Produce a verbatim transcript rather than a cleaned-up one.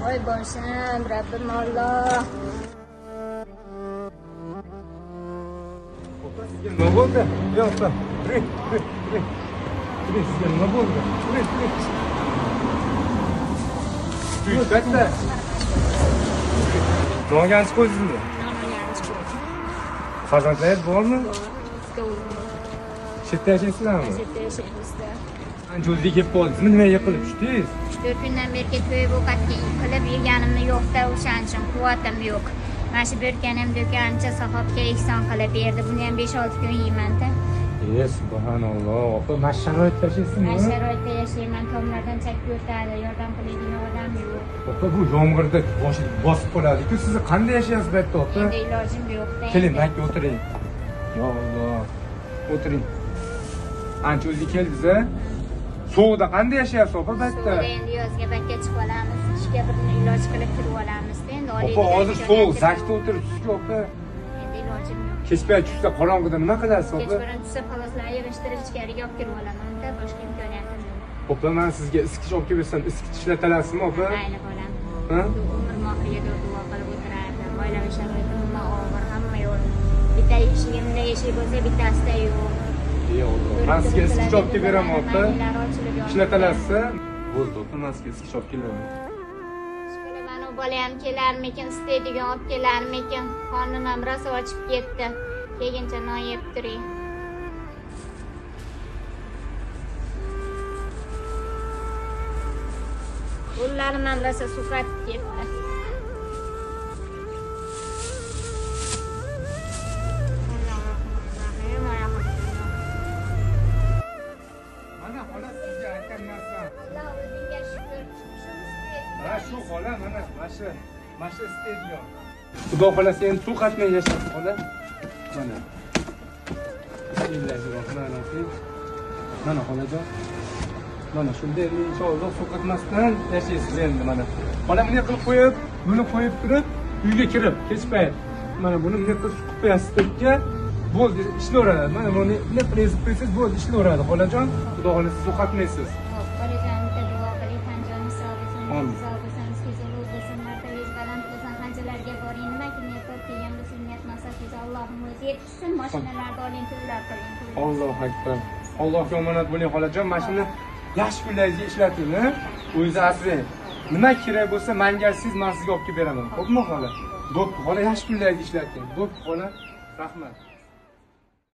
Voy boshim, Rabbim Alloh. Nima bo'ldi? Yo'qda. Turing, turing, turing. Turing, sizga nima bo'ldi? Turing, turing. Turing, katta. No'g'anchi qo'ydingizmi? No'g'anchi qo'ydim. Farzandlaringiz bormi? Bor. Chetda yashaysizlarmi? Chetda yashaymiz-da. Ancha o'ziga kelib qoldingizmi? Nimaga qilib tushdingiz? to'rt kundan beri to'yib ovqatga qilib yurganimni yo'qda, o'shaning uchun quvvatim yo'q. Mana shu berkanim do'koncha sahobga ehson qilib berdi. Buni ham besh olti kun yeyman-da. Ey, subhanalloh. Opa, mana sharoitda yashaysizmi? Mana sharoitda yashayman. Tomlardan chakka o'tadi, yordam qiladigan odam yo'q. Opa, bu yomg'irda boshiga bosib qoladi-ku. Siz qanday yashayapsiz bu yerda, opa? Endi ilojim yo'q-da. Keling, aka o'tiring. Yo Alloh. O'tiring. Ancha o'ziga keldingiz-a? Sovuqda qanday yashayapsiz opa bu yerda? Sovuqda endi yozga bakka chiqib olamiz. Ishga bir iloj qilib kirib olamiz-da. Endi Opa, hozir sovuq, zakda o'tiribsiz-ku opa. Endi ilojim yo'q. Kechpayt tushsa qorong'ida nima qilasiz opa? Kechqurun tushsa paloslarni yig'ishtirib ichkariga olib kirib olaman-da, boshqa imkoniyatim yo'q. Opa, men sizga isitgich olib kelib bersam, isitgich ishlatalasizmi opa? Mayli bolam. Ha? Umr mohiyada duo qilib o'tirardi. Oilaviy sharoitim og'ir, hamma yo'q. Bitta eshigimda eshik bo'lsa, bittasida yo'q. Ey Alloh. Men sizga isitgich olib kelib beraman opa. Ishlatalasizmi? Bo'ldi opa, men sizga isitgich olib kelaman. Mana u bola ham kelarmikin, istaydigan olib kelarmikin. Qornim ham rosa ochib ketdi. Keyincha non yeb turing. Qo'llarim ham rosa suqatib ketdi. Mana xola sizga aytgan narsam. Alloh o'zingga shukr. Ha, shu xola mana, mana shu, mana shu istaydigan. Xudo xolasa endi suv qatmay yashaysiz xola. Mana. Bismillahirrohmanirrohim. Mana xolajon. Mana shunday inshaalloh suv qatmasdan yashaysiz endi mana. Xola bunday qilib qo'yib, buni qo'yib turib, uyga kirib, kechpayt. Mana buni bunday qilib suqib qo'yasiz debga, bo'ldi, ishlayveradi. Mana buni bunday qilib ezib qo'ysangiz bo'ldi, ishlayveradi xolajon. Xudo xolasa suv qatmaysiz. Bolajon bitta duo qiling, qanchani sog'lisin, Amin. sog'lisin, kezaloq bo'lsin, martabangiz baland bo'lsin, qanchalarga boring, nima niyat qilgan bo'lsin, niyat maqsadingiz Allohim o'zi yetishsin, mashinalarni oling, to'ylar qiling. Allohu akbar. Allohga omonat bo'ling xolajon. Mashina yaxshi kunlaringizga ishlating, ha? O'zingiz asrang. Nima kerak bo'lsa, mangalsiz men sizga olib kelib beraman. Xo'pmi xola? Bo'pti, xola yaxshi kunlaringizga ishlating. Bo'pti xola. Rahmat.